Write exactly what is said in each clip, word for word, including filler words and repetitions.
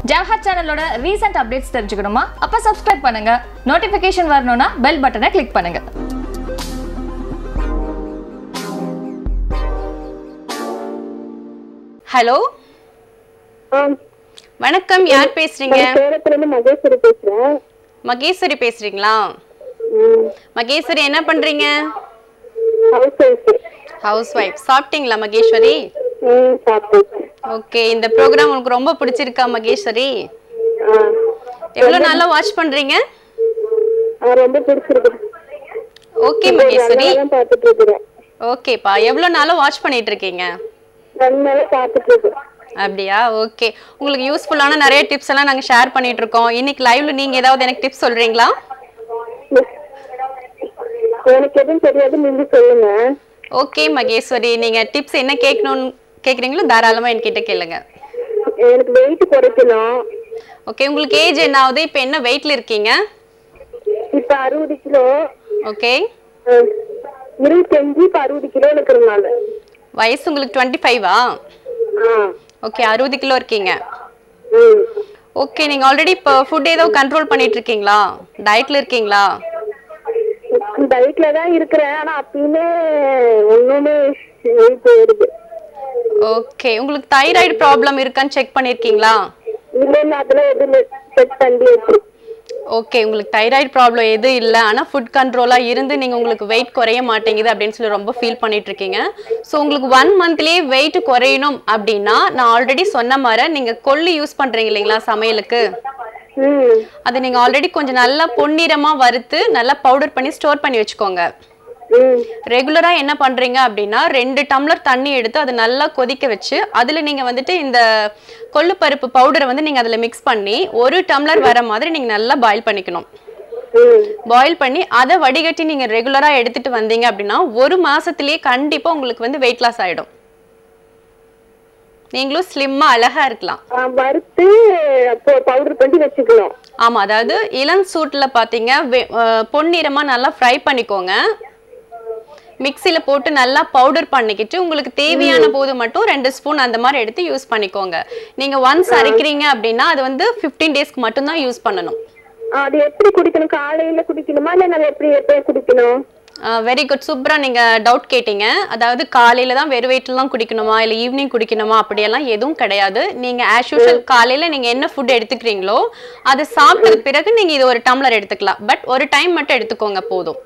ஜவஹர் சேனலோட recent updates தெரிஞ்சுக்கணுமா? அப்ப சப்ஸ்கிரைப் பண்ணுங்க. நோட்டிபிகேஷன் வரணும்னா பெல் பட்டனை கிளிக் பண்ணுங்க. ஹலோ, வணக்கம். யார் பேசுறீங்க? மகேஸ்வரி பேசுறேன். மகேஸ்வரி பேசுறீங்களா? மகேஸ்வரி என்ன பண்றீங்க? Housewife. சாப்பிட்டீங்களா மகேஸ்வரி? ஓகே, இந்த ப்ரோக்ராம் உங்களுக்கு ரொம்ப பிடிச்சிருக்கா மகேஸ்வரி? எவ்வளவு நாளா வாட்ச் பண்றீங்க? ரொம்ப பிடிச்சிருக்கு. ஓகே மகேஸ்வரி. ஓகேப்பா, எவ்வளவு நாளா வாட்ச் பண்ணிட்டு இருக்கீங்க? அப்படியா? ஓகே, உங்களுக்கு யூஸ்ஃபுல்லான நிறைய டிப்ஸ் எல்லாம் நாங்க ஷேர் பண்ணிட்டு இருக்கோம். இன்னைக்கு லைவ்ல நீங்க ஏதாவது எனக்கு டிப்ஸ் சொல்றீங்களா? எனக்கு எதுவும் தெரியாது, நீங்க சொல்லுங்க. ஓகே மகேஸ்வரி, நீங்க டிப்ஸ் என்ன கேட்கணும் கேக்குறீங்களோ தாராளமா என்கிட்ட கேளுங்க. எனக்கு வெயிட் குறைக்கணும். ஓகே, உங்களுக்கு ஏஜ் என்ன ஆகுது? இப்போ என்ன வெயிட்ல இருக்கீங்க? இப்ப அறுபது கிலோ. ஓகே, இருபத்தஞ்சு இப்ப அறுபது கிலோ இருக்கிறதுனால. வயசு உங்களுக்கு டுவெண்ட்டி ஃபைவா? ஓகே, அறுபது கிலோ இருக்கீங்க. ஓகே, நீங்க ஆல்ரெடி இப்போ ஃபுட் ஏதோ கண்ட்ரோல் பண்ணிட்டு இருக்கீங்களா? டயட்ல இருக்கீங்களா? டயட்ல தான் இருக்கிறேன், ஆனா அப்பயுமே ஒண்ணுமே போயிடுது. ஓகே, உங்களுக்கு தைராய்டு ப்ராப்ளம் இருக்கான்னு செக் பண்ணிருக்கீங்களா? இல்ல இல்ல, அதெல்லாம் எதுவும் செக் பண்ணியாச்சு. ஓகே, உங்களுக்கு தைராய்டு ப்ராப்ளம் எது இல்லை, ஆனால் ஃபுட் கண்ட்ரோலாக இருந்து நீங்கள் உங்களுக்கு வெயிட் குறைய மாட்டேங்குது அப்படின்னு சொல்லி ரொம்ப ஃபீல் பண்ணிட்டு இருக்கீங்க. ஸோ உங்களுக்கு ஒன் மந்த்லேயே வெயிட் குறையணும் அப்படின்னா நான் ஆல்ரெடி சொன்ன மாதிரி நீங்கள் கொள்ளு யூஸ் பண்ணுறீங்க இல்லைங்களா சமையலுக்கு? அது நீங்கள் ஆல்ரெடி கொஞ்சம் நல்லா பொன்னிறமாக வறுத்து நல்லா பவுடர் பண்ணி ஸ்டோர் பண்ணி வச்சுக்கோங்க. ரெகுலரா என்ன பண்றீங்க அப்படின்னா ரெண்டு டம்ளர் தண்ணி எடுத்து அதை நல்லா கொதிக்க வச்சு அதுல நீங்க வந்துட்டு இந்த கொள்ளு பருப்பு பவுடரை வந்து நீங்க அதுல மிக்ஸ் பண்ணி ஒரு டம்ளர் வர மாதிரி நீங்க நல்லா பாயில் பண்ணிக்கணும். பாயில் பண்ணி அதை வடிகட்டி நீங்க ரெகுலரா எடுத்துட்டு வந்தீங்க அப்படின்னா ஒரு மாசத்திலேயே கண்டிப்பா உங்களுக்கு வந்து வெயிட் லாஸ் ஆயிடும். நீங்களும் ஸ்லிம்மா அழகா இருக்கலாம். வறுத்து பவுடர் பண்ணி வச்சுக்கலாம். ஆமா, அதாவது இளம் சூட்ல பாத்தீங்க பொன்னிறமா நல்லா ஃப்ரை பண்ணிக்கோங்க. மிக்சியில் போட்டு நல்லா பவுடர் பண்ணிக்கிட்டு உங்களுக்கு தேவையான போது மட்டும் ரெண்டு ஸ்பூன் அந்த மாதிரி எடுத்து யூஸ் பண்ணிக்கோங்க. நீங்கள் ஒன்ஸ் அரைக்கிறீங்க அப்படின்னா அது வந்து ஃபிஃப்டீன் டேஸ்க்கு மட்டும்தான் யூஸ் பண்ணணும். அது எப்படி குடிக்கணும்? காலையில் குடிக்கணுமா இல்லை நான் எப்படி எப்படி குடிக்கணும்? வெரி குட், சூப்பராக நீங்கள் டவுட் கேட்டீங்க. அதாவது காலையில் தான் வெறும் வயிற்றுலாம் குடிக்கணுமா இல்லை ஈவினிங் குடிக்கணுமா அப்படியெல்லாம் எதுவும் கிடையாது. நீங்கள் ஆஸ் யூஷுவல் காலையில் நீங்கள் என்ன ஃபுட் எடுத்துக்கிறீங்களோ அதை சாப்பிட்ட பிறகு நீங்கள் இது ஒரு டம்ளர் எடுத்துக்கலாம். பட் ஒரு டைம் மட்டும் எடுத்துக்கோங்க போதும்.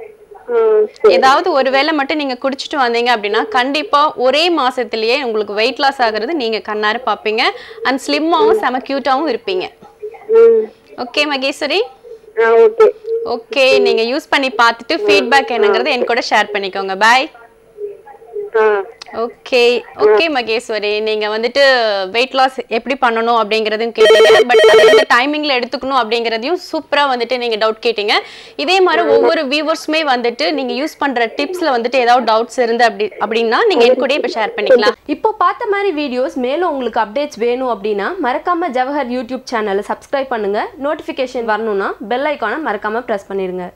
ஏதாவது ஒரு வேளை மட்டும் நீங்க குடிச்சிட்டு வந்தீங்க அப்படின்னா கண்டிப்பா ஒரே மாசத்திலேயே உங்களுக்கு வெயிட் லாஸ் ஆகுறது நீங்க கண்ணார பாப்பீங்க. அண்ட் ஸ்லிம்மாவும் செம கியூட்டாவும் இருப்பீங்க. ஓகே மகேஸ்வரி? ஓகே, நீங்க யூஸ் பண்ணி பார்த்துட்டு ஃபீட்பேக் என்னங்கிறது என் கூட ஷேர் பண்ணிக்கோங்க. பாய். ஓகே ஓகே மகேஸ்வரி, நீங்க வந்துட்டு வெயிட் லாஸ் எப்படி பண்ணணும் அப்படிங்கறதையும் கேட்டீங்க. பட் எந்த டைமிங்ல எடுத்துக்கணும் அப்படிங்கறதையும் சூப்பரா வந்துட்டு நீங்க டவுட் கேட்டீங்க. இதே மாதிரி ஒவ்வொரு வியூவர்ஸுமே வந்துட்டு நீங்க யூஸ் பண்ற டிப்ஸ்ல வந்துட்டு ஏதாவது டவுட்ஸ் இருந்து அப்படி அப்படின்னா நீங்க என் கூட இப்ப ஷேர் பண்ணிக்கலாம். இப்போ பார்த்த மாதிரி வீடியோஸ் மேலும் உங்களுக்கு அப்டேட்ஸ் வேணும் அப்படின்னா மறக்காம ஜவஹர் யூடியூப் சேனலை சப்ஸ்கிரைப் பண்ணுங்க. நோட்டிஃபிகேஷன் வரணும்னா பெல் ஐக்கானை மறக்காம பிரஸ் பண்ணிருங்க.